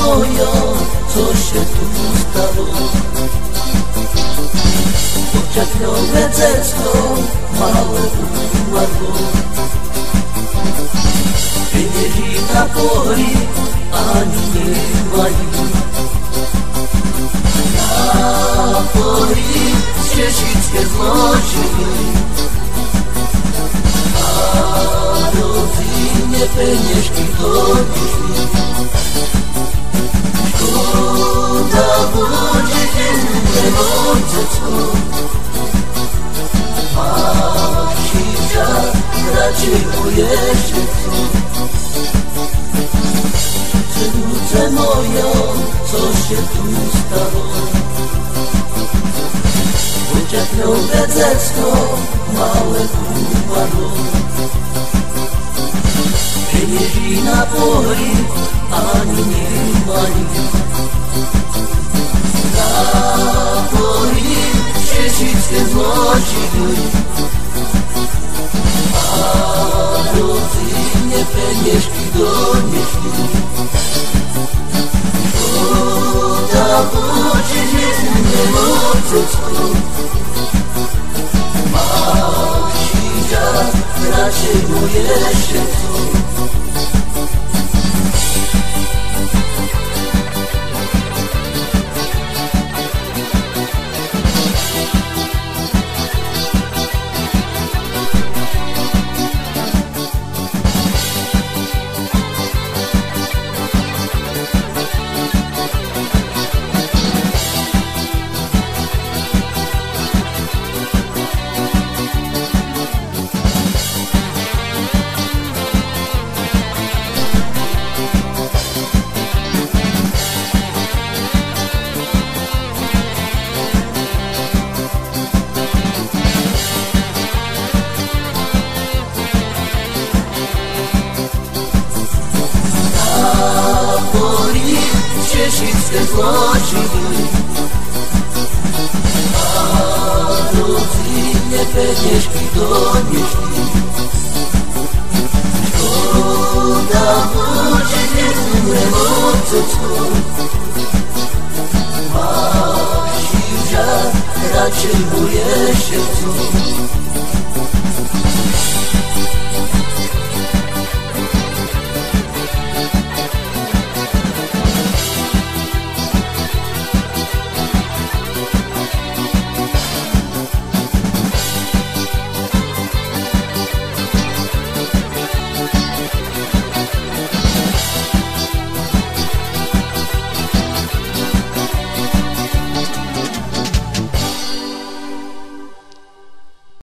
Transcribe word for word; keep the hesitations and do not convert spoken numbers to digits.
moja, co się tu stało? Pociągnąłem dziecko, małe umarło. Pieniędzy na poli, ani nie mają. Na poli cieszyckie złożyły, a rodzinie pieniążki donieśli. Szkoda będzie innego dziecko, Masia raczej moje dziecko. Córce moja, co się tu stało? Pociągnąłem dziecko, małe umarło. Pieniędzy na poli, ani nie mają. Na poli cieszyckie złożyły, a rodzinie pieniążki donieśli. Szkoda będzie innego dziecko, Masia raczej moje dziecko. Cieszyckie złożyły, a rodzinie pieniążki donieśli. Szkoda będzie innego dziecko, Masia raczej moje dziecko.